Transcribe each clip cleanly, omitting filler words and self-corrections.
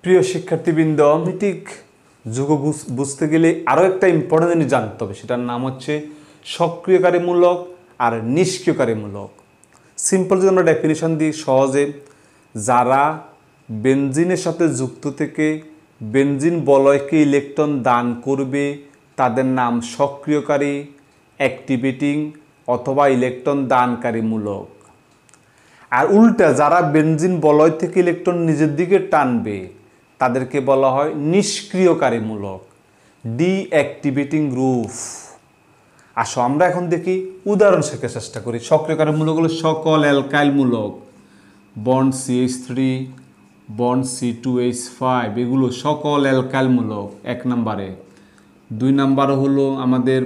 প্রিয় শিক্ষার্থীবৃন্দ, ঠিক যৌগ বুঝতে গেলে আরও একটা ইম্পর্টেন্ট জিনিস জানতে হবে, সেটার নাম হচ্ছে সক্রিয়কারীমূলক আর নিষ্ক্রিয়কারীমূলক। সিম্পল যদি আমরা ডেফিনিশন দিই সহজে, যারা বেনজিনের সাথে যুক্ত থেকে বেনজিন বলয়কে ইলেকট্রন দান করবে তাদের নাম সক্রিয়কারী, অ্যাক্টিভেটিং অথবা ইলেকট্রন দানকারীমূলক। আর উল্টা যারা বেনজিন বলয় থেকে ইলেকট্রন নিজের দিকে টানবে তাদেরকে বলা হয় নিষ্ক্রিয়কারীমূলক, ডিঅ্যাক্টিভেটিং গ্রুপ। আসো আমরা এখন দেখি উদাহরণ শেখার চেষ্টা করি। সক্রিয়কারীমূলক হলো সকল অ্যালকাইলমূলক, বন্ড CH3, বন্ড C2H5, এগুলো সকল অ্যালকাইলমূলক 1 নম্বরে। 2 নম্বর হলো আমাদের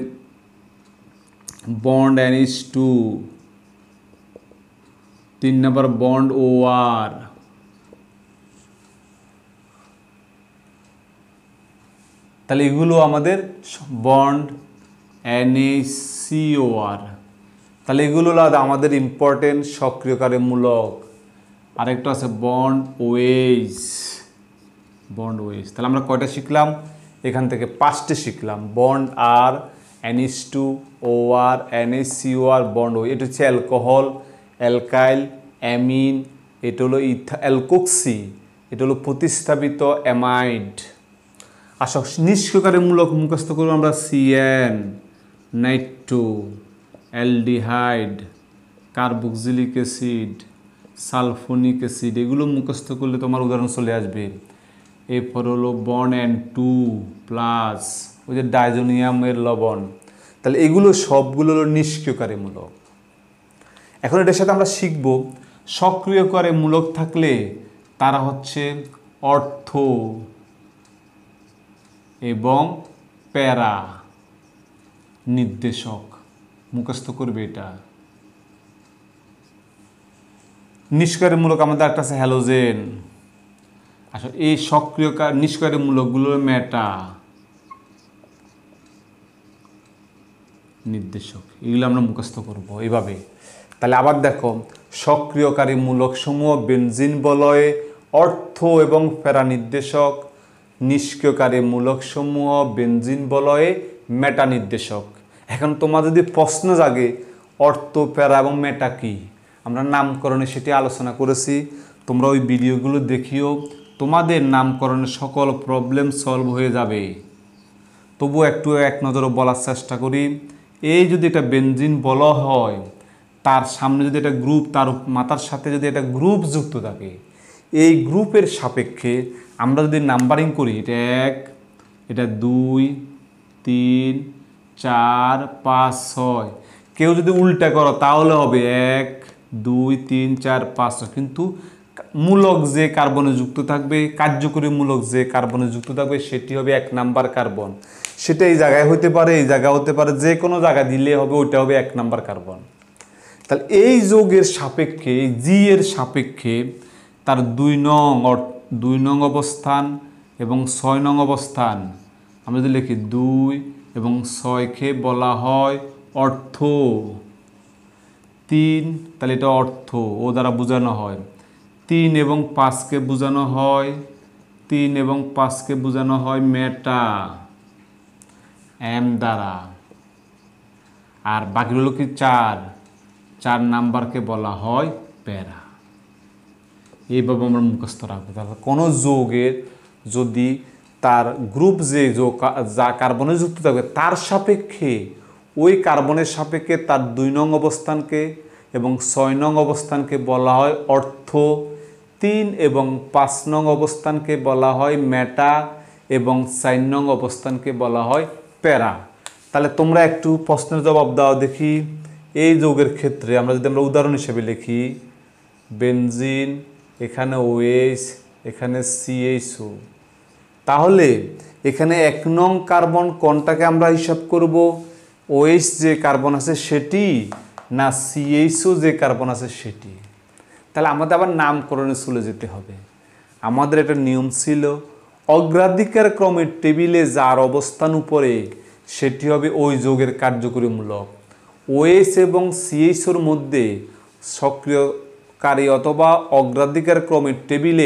bond NH2, 3 number bond OR, তাহলে এগুলো আমাদের বন্ড NaCOR, তাহলে এগুলো আমাদের ইম্পর্টেন্ট সক্রিয়কারীমূলক। আরেকটা আছে বন্ড OH, বন্ড OH। তাহলে আমরা কয়টা শিখলাম? এখান থেকে 5টে শিখলাম। Bond R, NH2, OR, NaCOR, bond OH। এটা হচ্ছে অ্যালকোহল, অ্যালকাইল, অ্যামিন, এটা হলো অ্যালকোক্সি, এটা হলো প্রতিস্থাপিত অ্যামাইড। আচ্ছা, নিষ্ক্রিয়কারীমূলক মুখস্থ করব আমরা CN, nitro, aldehyde, carboxylic acid, sulphonic acid, এগুলো মুখস্থ করলে তোমার উদাহরণ চলে আসবে। এরপর হলো বন্ড N2 প্লাস, ওই যে ডাইজোনিয়ামের লবণ। তাহলে এগুলো সবগুলো হলো নিষ্ক্রিয়কারীমূলক। এখন এটার সাথে আমরা শিখব সক্রিয়কারীমূলক থাকলে তারা হচ্ছে অর্থ এবং প্যারা নির্দেশক। মুখস্থ করবে এটা। নিষ্ক্রিয়কারীমূলক আমাদের একটা আছে হ্যালোজেন। আসলে এই নিষ্ক্রিয়কারীমূলকগুলো মেটা নির্দেশক, এগুলো আমরা মুখস্থ করব এইভাবে। তাহলে আবার দেখো, সক্রিয়কারীমূলক সমূহ বেনজিন বলয়ে অর্থ এবং প্যারা নির্দেশক, নিষ্ক্রিয়কারীমূলক সমূহ বেনজিন বলয়ে মেটা নির্দেশক। এখন তোমার যদি প্রশ্ন জাগে অর্থ, প্যারা এবং মেটা কি, আমরা নামকরণে সেটি আলোচনা করেছি, তোমরা ওই ভিডিওগুলো দেখিও, তোমাদের নামকরণে সকল প্রবলেম সলভ হয়ে যাবে। তবু একটু এক নজরে বলার চেষ্টা করি। এই যদি এটা বেনজিন বলা হয়, তার সামনে যদি একটা গ্রুপ, তার মাথার সাথে যদি একটা গ্রুপ যুক্ত থাকে, এই গ্রুপের সাপেক্ষে আমরা যদি নাম্বারিং করি, এটা 1, এটা 2, 3, 4, 5, 6, কেউ যদি উল্টা করো তাহলে হবে 1, 2, 3, 4, 5, 6। কিন্তু মূলক যে কার্বনে যুক্ত থাকবে, কার্যকরী মূলক যে কার্বনে যুক্ত থাকবে সেটি হবে 1 নাম্বার কার্বন। সেটা এই জায়গায় হতে পারে, এই জায়গায় হতে পারে, যে কোনো জায়গা দিলে হবে, ওইটা হবে 1 নাম্বার কার্বন। তাহলে এই যৌগের সাপেক্ষে, জি এর সাপেক্ষে তার 2 নং অবস্থান এবং 6 নং অবস্থান আমরা যদি লিখি 2 এবং 6কে বলা হয় অর্থ। 3, তাহলে এটা অর্থ, ও দ্বারা বোঝানো হয়। 3 এবং 5কে বোঝানো হয়, 3 এবং 5কে বোঝানো হয় মেটা, এম দ্বারা। আর বাকি হলো কি 4 নাম্বারকে বলা হয় প্যারা। এইভাবে আমরা মুখস্থ রাখবো। তাহলে কোনো যৌগের যদি তার গ্রুপ যা কার্বনে যুক্ত থাকবে তার সাপেক্ষে, ওই কার্বনের সাপেক্ষে তার 2 নং অবস্থানকে এবং 6 নং অবস্থানকে বলা হয় অর্থ, 3 এবং 5 নং অবস্থানকে বলা হয় মেটা এবং 4 নং অবস্থানকে বলা হয় প্যারা। তাহলে তোমরা একটু প্রশ্নের জবাব দাও দেখি। এই যৌগের ক্ষেত্রে আমরা যদি আমরা উদাহরণ হিসেবে লিখি, বেনজিন, এখানে OH, এখানে CHO, তাহলে এখানে 1 নং কার্বন কোনটাকে আমরা হিসাব করব? OH যে কার্বন আছে সেটি, না CHO যে কার্বন আছে সেটি? তাহলে আমাদের আবার নামকরণে চলে যেতে হবে। আমাদের একটা নিয়ম ছিল, অগ্রাধিকার ক্রমের টেবিলে যার অবস্থান উপরে সেটি হবে ওই যৌগের কার্যকরী মূলক। OH এবং CHOর মধ্যে সক্রিয়কারী অথবা অগ্রাধিকার ক্রমের টেবিলে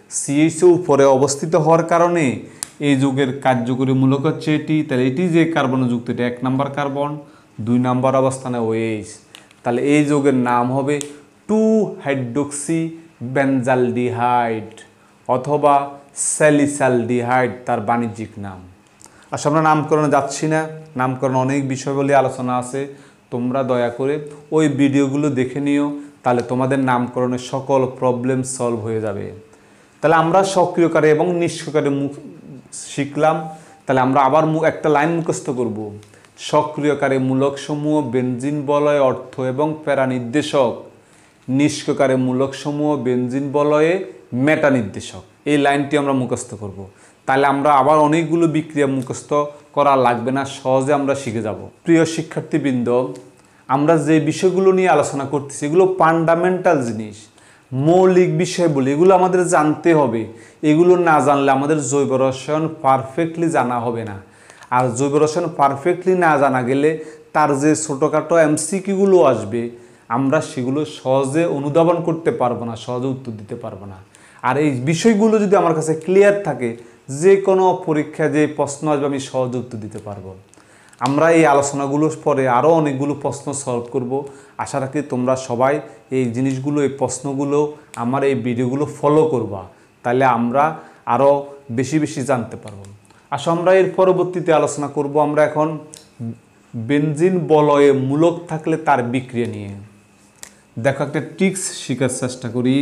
সিএইচও উপরে অবস্থিত হওয়ার কারণে এই যৌগের কার্যকরী মূলক হচ্ছে এটি। তাহলে এটি যে কার্বনযুক্ত, এটা 1 নম্বর কার্বন, 2 নম্বর অবস্থানে OH। তাহলে এই যৌগের নাম হবে 2 হাইড্রোক্সি অথবা স্যালিসালডিহাইড, তার বাণিজ্যিক নাম। আসলে আমরা নামকরণে যাচ্ছি না, নামকরণ অনেক বিষয়গুলি আলোচনা আছে, তোমরা দয়া করে ওই ভিডিওগুলো দেখে নিও, তাহলে তোমাদের নামকরণের সকল প্রবলেম সলভ হয়ে যাবে। তাহলে আমরা সক্রিয়কারী এবং নিষ্ক্রিয়কারী শিখলাম। তাহলে আমরা আবার একটা লাইন মুখস্থ করব। সক্রিয়কারী মূলকসমূহ বেনজিন বলয়ে অর্থ এবং প্যারা নির্দেশক, নিষ্ক্রিয়কারী মূলকসমূহ বেনজিন বলয়ে মেটা নির্দেশক। এই লাইনটি আমরা মুখস্থ করব। তাহলে আমরা আবার অনেকগুলো বিক্রিয়া মুখস্থ করা লাগবে না, সহজে আমরা শিখে যাব। প্রিয় শিক্ষার্থীবৃন্দ, আমরা যে বিষয়গুলো নিয়ে আলোচনা করতেছি এগুলো ফান্ডামেন্টাল জিনিস, মৌলিক বিষয় বলি, এগুলো আমাদের জানতে হবে। এগুলো না জানলে আমাদের জৈব রসায়ন পারফেক্টলি জানা হবে না। আর জৈব রসায়ন পারফেক্টলি না জানা গেলে তার যে ছোটোখাটো এমসিকিউগুলো আসবে আমরা সেগুলো সহজে অনুধাবন করতে পারবো না, সহজে উত্তর দিতে পারবো না। আর এই বিষয়গুলো যদি আমার কাছে ক্লিয়ার থাকে, যে কোনো পরীক্ষায় যে প্রশ্ন আসবে আমি সহজে উত্তর দিতে পারবো। আমরা এই আলোচনাগুলোর পরে আরও অনেকগুলো প্রশ্ন সলভ করব। আশা রাখি তোমরা সবাই এই জিনিসগুলো, এই প্রশ্নগুলো, আমার এই ভিডিওগুলো ফলো করবা, তাহলে আমরা আরও বেশি বেশি জানতে পারবো। আসলে আমরা এর পরবর্তীতে আলোচনা করব আমরা এখন বেনজিন বলয়ে মূলক থাকলে তার বিক্রিয়া নিয়ে। দেখো একটা ট্রিক্স শেখার চেষ্টা করি।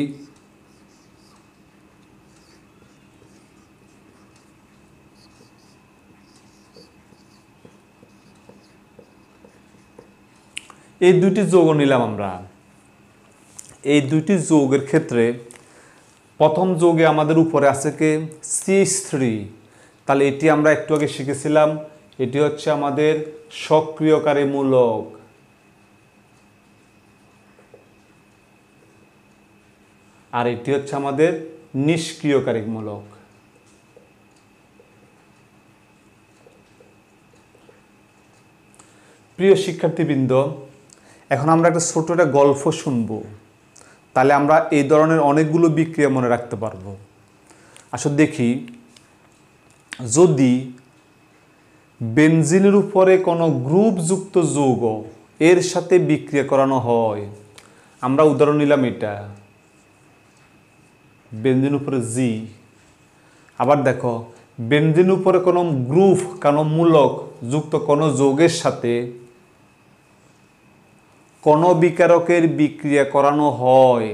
এই দুইটি যৌগ নিলাম আমরা। এই দুইটি যৌগের ক্ষেত্রে প্রথম যৌগে আমাদের উপরে আছে কে CH3। তাহলে এটি আমরা একটু আগে শিখেছিলাম, এটি হচ্ছে আমাদের সক্রিয়কারী মূলক। আর এটি হচ্ছে আমাদের নিষ্ক্রিয়কারী মূলক। প্রিয় শিক্ষার্থীবৃন্দ, এখন আমরা একটা ছোট একটা গল্প শুনব, তাহলে আমরা এই ধরনের অনেকগুলো বিক্রিয়া মনে রাখতে পারবো। আসলে দেখি, যদি বেনজিনের উপরে কোনো গ্রুপযুক্ত যৌগ এর সাথে বিক্রিয়া করানো হয়, আমরা উদাহরণ নিলাম এটা বেনজিন উপরে G। আবার দেখো, বেনজিন উপরে কোনো গ্রুপ, কোনো মূলক যুক্ত কোনো যৌগের সাথে কোনো বিকারকের বিক্রিয়া করানো হয়,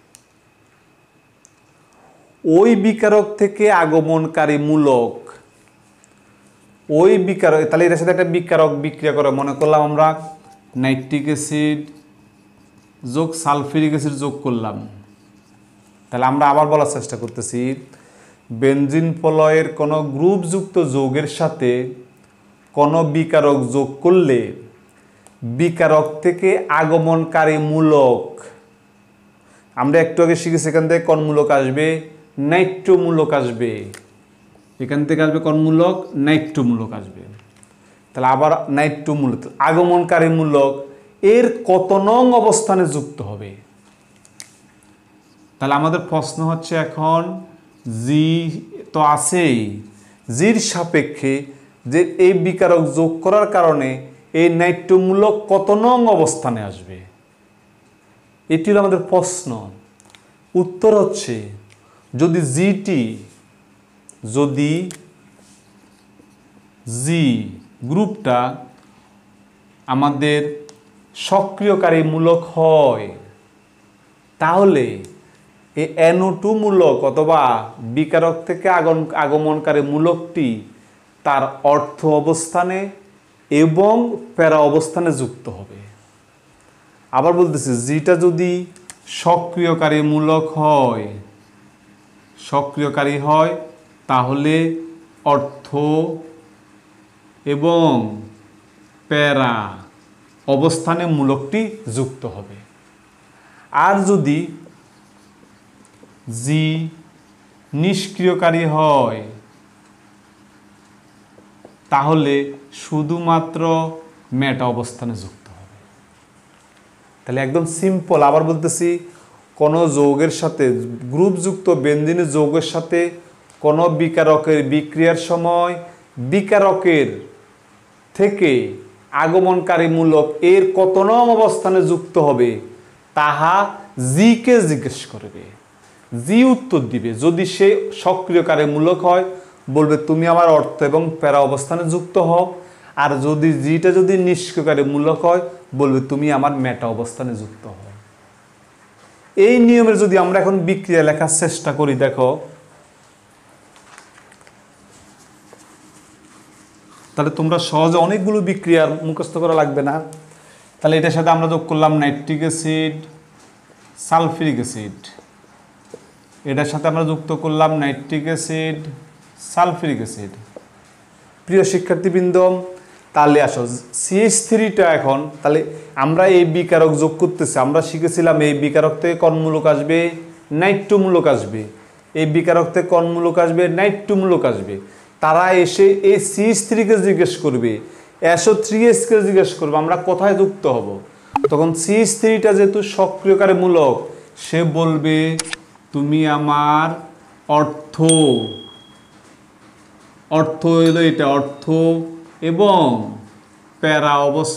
ওই বিকারক থেকে আগমনকারী মূলক, ওই বিকারক, তাহলে এটার সাথে একটা বিকারক বিক্রিয়া করে, মনে করলাম আমরা নাইট্রিক অ্যাসিড যোগ সালফিউরিক অ্যাসিড যোগ করলাম। তাহলে আমরা আবার বলার চেষ্টা করতেছি, বেনজিন বলয়ের কোনো গ্রুপযুক্ত যৌগের সাথে কোনো বিকারক যোগ করলে বিকারক থেকে আগমনকারী মূলক, আমরা একটু আগে শিখেছি এখান থেকে কোন মূলক আসবে, নাইট্রো মূলক আসবে। এখান থেকে আসবে কোন মূলক, নাইট্রো মূলক আসবে। তাহলে আবার নাইট্রো মূলক, আগমনকারী মূলক এর কত নং অবস্থানে যুক্ত হবে। তাহলে আমাদের প্রশ্ন হচ্ছে এখন জি তো আছেই, জির সাপেক্ষে যে এই বিকারক যোগ করার কারণে এই নাইট্রো মূলক কত নং অবস্থানে আসবে, এটি হলো আমাদের প্রশ্ন। উত্তর হচ্ছে, যদি জি গ্রুপটা আমাদের সক্রিয়কারী মূলক হয়, তাহলে এই NO2 মূলক অথবা বিকারক থেকে আগমনকারী মূলকটি তার অর্থ অবস্থানে এবং প্যারা অবস্থানে যুক্ত হবে। আবার বলতেছি, জিটা যদি সক্রিয়কারী মূলক হয়, সক্রিয়কারী হয়, তাহলে অর্থ এবং প্যারা অবস্থানে মূলকটি যুক্ত হবে। আর যদি জি নিষ্ক্রিয়কারী হয়, তাহলে শুধুমাত্র মেটা অবস্থানে যুক্ত হবে। তাহলে একদম সিম্পল। আবার বলতেছি, কোনো যৌগের সাথে গ্রুপযুক্ত বেনজিনের যৌগের সাথে কোনো বিকারকের বিক্রিয়ার সময় বিকারকের থেকে আগমনকারী মূলক এর কত নং অবস্থানে যুক্ত হবে তাহা জিকে জিজ্ঞেস করবে। জি উত্তর দিবে। যদি সে সক্রিয়কারী মূলক হয় বলবে তুমি আমার অর্থ এবং প্যারা অবস্থানে যুক্ত হও, আর যদি জিটা যদি নিষ্ক্রিয়কারী মূলক হয় বলবে তুমি আমার মেটা অবস্থানে যুক্ত হও। এই নিয়মের যদি আমরা এখন বিক্রিয়া লেখার চেষ্টা করি, দেখো তাহলে তোমরা সহজে অনেকগুলো বিক্রিয়ার মুখস্থ করা লাগবে না। তাহলে এটার সাথে আমরা যোগ করলাম নাইট্রিক অ্যাসিড, সালফিউরিক অ্যাসিড। এটার সাথে আমরা যুক্ত করলাম নাইট্রিক অ্যাসিড, সালফিউরিক অ্যাসিড। প্রিয় শিক্ষার্থীবৃন্দ, তাহলে আসো CH3টা এখন, তাহলে আমরা এই বিকারক যোগ করতেছি। আমরা শিখেছিলাম এই বিকারক থেকে কোন মূলক আসবে, নাইট্রোমূলক আসবে। এই বিকারক থেকে কোন মূলক আসবে, নাইট্রোমূলক আসবে। তারা এসে এই CH3কে জিজ্ঞেস করবে, SO3H কে জিজ্ঞেস করবে আমরা কোথায় যুক্ত হব। তখন CH3টা যেহেতু সক্রিয়কারী মূলক, সে বলবে তুমি আমার অর্থ হলো এটা, অর্থ এবং প্যারা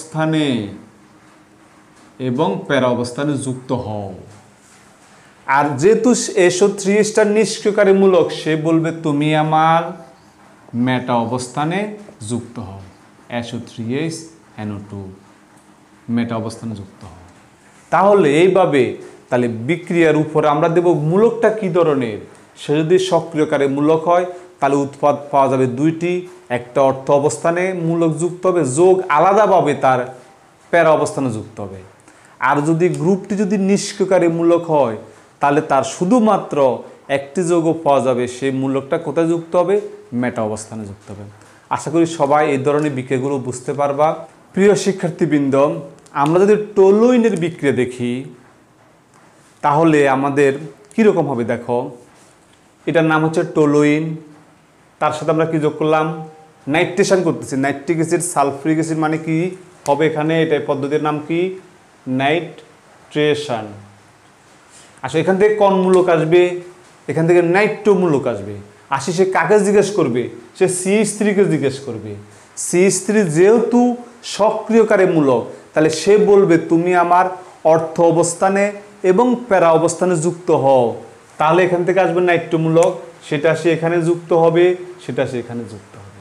অবস্থানে যুক্ত হও। আর যেহেতু SO3H নিষ্ক্রিয়কারী মূলক, সে বলবে তুমি আমার মেটা অবস্থানে যুক্ত হও। SO3HNO2 মেটা অবস্থানে যুক্ত হও। তাহলে এইভাবে তাহলে বিক্রিয়ার উপরে আমরা দেব মূলকটা কি ধরনের। সে যদি সক্রিয়কারী মূলক হয় তাহলে উৎপাদ পাওয়া যাবে দুইটি, একটা অর্থ অবস্থানে মূলক যুক্ত হবে, যোগ আলাদাভাবে তার প্যারা অবস্থানে যুক্ত হবে। আর যদি গ্রুপটি যদি নিষ্ক্রিয়কারী মূলক হয় তাহলে তার শুধুমাত্র একটি যৌগ পাওয়া যাবে, সেই মূলকটা কোথায় যুক্ত হবে, মেটা অবস্থানে যুক্ত হবে। আশা করি সবাই এই ধরনের বিক্রিয়াগুলো বুঝতে পারবা। প্রিয় শিক্ষার্থীবৃন্দ, আমরা যদি টলুইনের বিক্রিয়া দেখি তাহলে আমাদের কীরকম হবে দেখো। এটার নাম হচ্ছে টলুইন, তার সাথে আমরা কি যোগ করলাম, নাইট্রেশন করতেছি। নাইট্রিক অ্যাসিড, সালফিউরিক অ্যাসিড মানে কি হবে এখানে, এটা পদ্ধতির নাম কি, নাইট্রেশন। আসলে এখান থেকে কোন মূলক আসবে, এখান থেকে নাইট্রোমূলক আসবে। আসি সে কাকে জিজ্ঞেস করবে, সে CH3কে জিজ্ঞেস করবে। CH3 যেহেতু সক্রিয়কারী মূলক, তাহলে সে বলবে তুমি আমার অর্থ অবস্থানে এবং প্যারা অবস্থানে যুক্ত হও। তাহলে এখান থেকে আসবে নাইট্রোমূলক, সেটা সে এখানে যুক্ত হবে, সেটা সে এখানে যুক্ত হবে।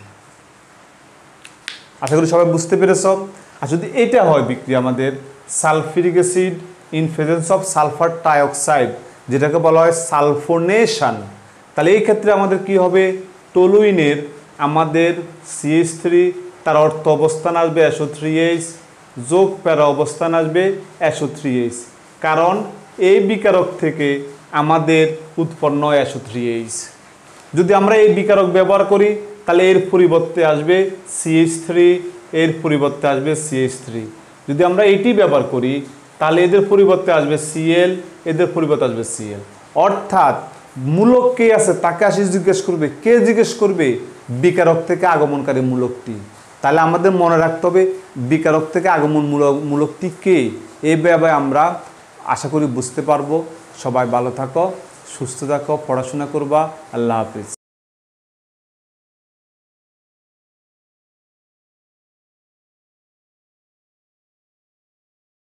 আশা করি সবাই বুঝতে পেরেছ। আর যদি এটা হয় বিক্রিয়া আমাদের sulphuric acid in presence of sulphur trioxide, যেটাকে বলা হয় সালফোনেশন, তাহলে এই ক্ষেত্রে আমাদের কি হবে, টলুইনের আমাদের CH3 তার অর্থ অবস্থান আসবে SO3H, যোগ প্যারা অবস্থান আসবে SO3H, কারণ এই বিকারক থেকে আমাদের উৎপন্ন SO3H। যদি আমরা এই বিকারক ব্যবহার করি তাহলে এর পরিবর্তে আসবে CH3, এর পরিবর্তে আসবে CH3। যদি আমরা এইটি ব্যবহার করি তাহলে এদের পরিবর্তে আসবে Cl, এদের পরিবর্তে আসবে Cl। অর্থাৎ মূলক কে আছে তাকে আসি জিজ্ঞেস করবে, কে জিজ্ঞেস করবে, বিকারক থেকে আগমনকারী মূলকটি। তাহলে আমাদের মনে রাখতে হবে বিকারক থেকে আগমন মূলকটি কে। এইভাবে আমরা আশা করি বুঝতে পারবো। সবাই ভালো থাকো, সুস্থ থাকো, পড়াশোনা করবা। আল্লাহ হাফিজ।